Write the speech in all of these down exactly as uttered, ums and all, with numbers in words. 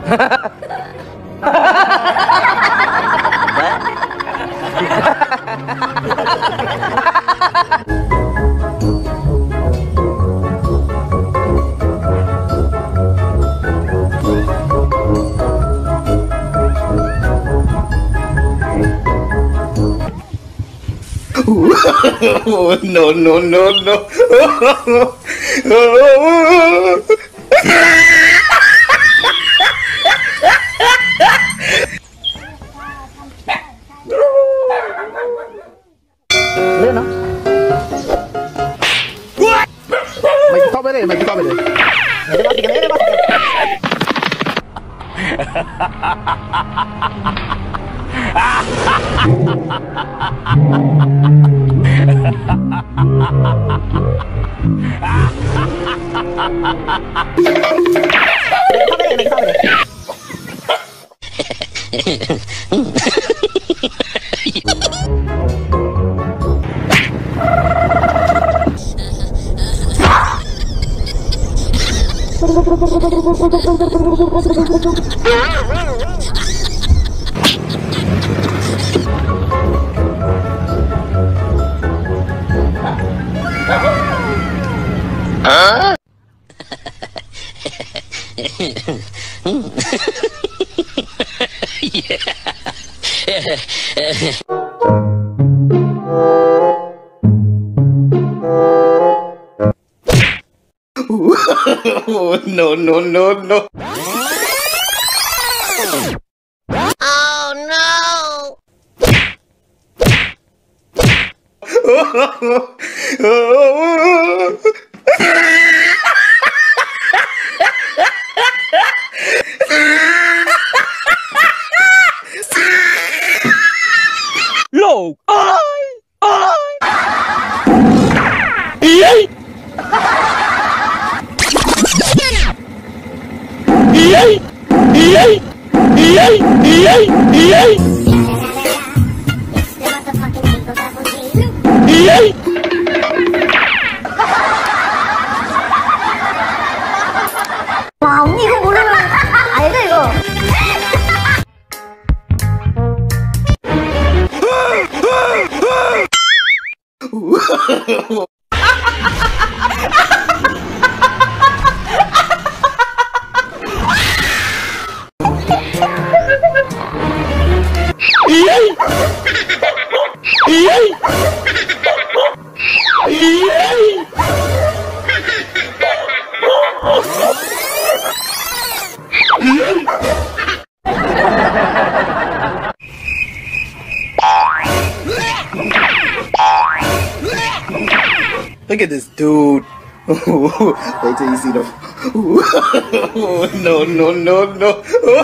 Oh, no, no, no, no. Lên nó. Mày cứ to bên đây, mày cứ to bên đây. Để bắt cái đấy, bắt. Huh? Oh, no, no, no, no. Oh no! Lồ ơi ơi Ý ấy Ý ấy Ý ấy Ý ấy Ý ấy Ý ấy Ý ấy 와 언니 이거 모르면 알죠 이거? Ý ấy Ý ấy Ý ấy Look at this dude. Wait till you see them. No, no, no, no.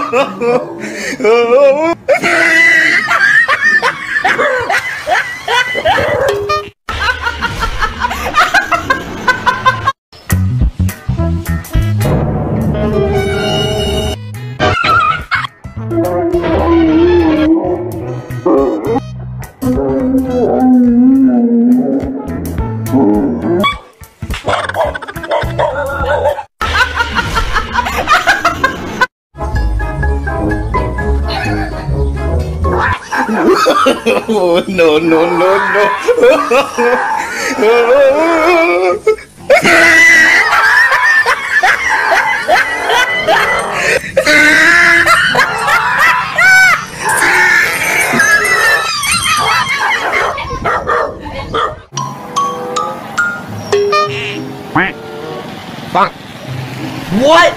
Oh, no, no, no, no. Fuck. What?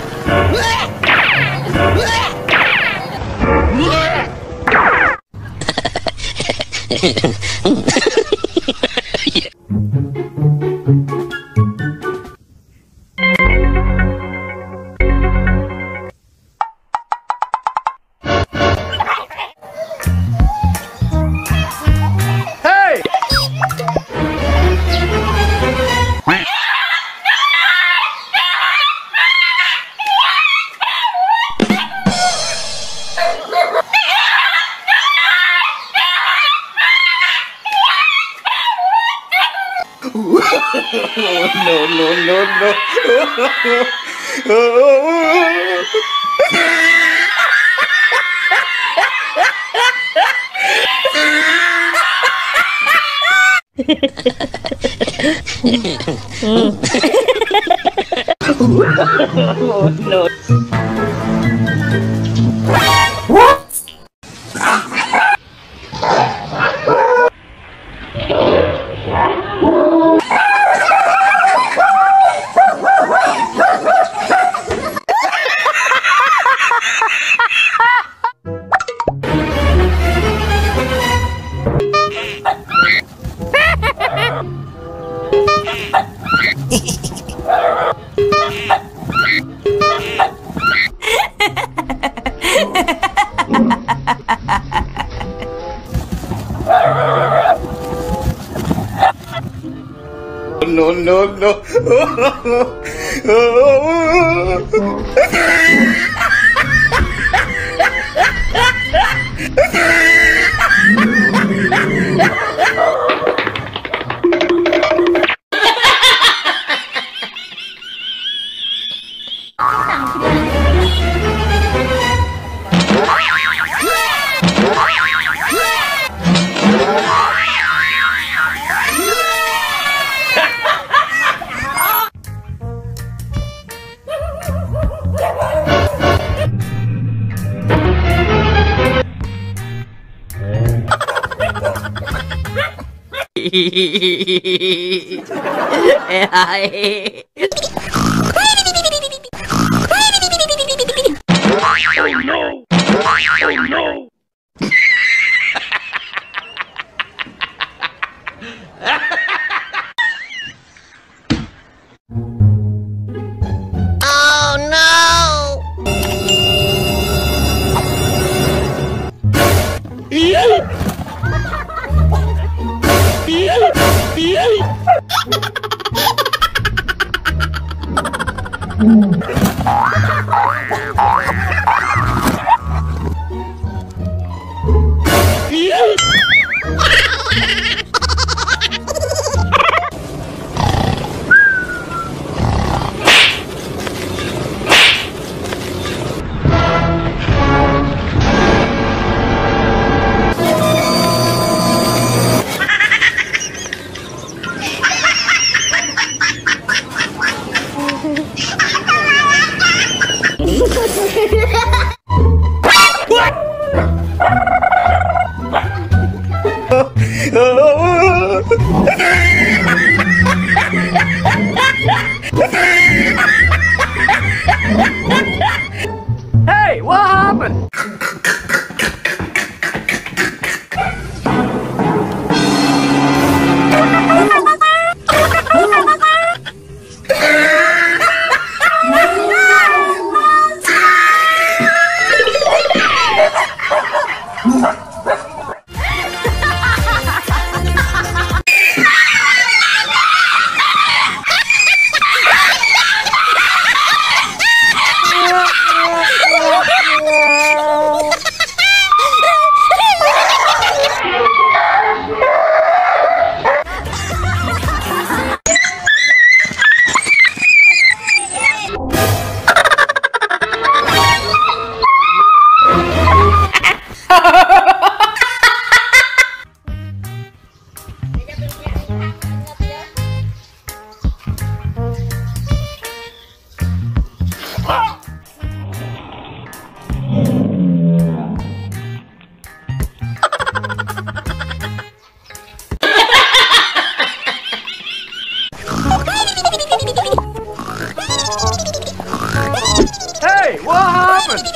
No, no, no, no. No. No, no, no. Oh no! Oh no! Hey, what happened? Hey, what happened?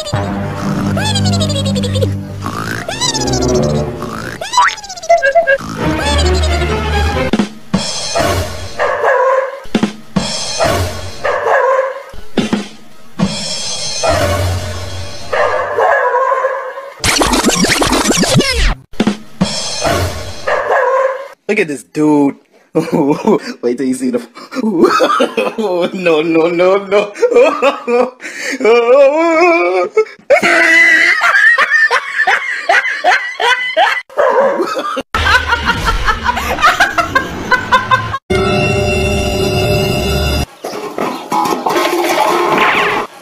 Look at this dude. Wait till you see the. No, no, no, no.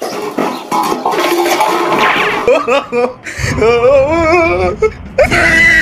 Oh,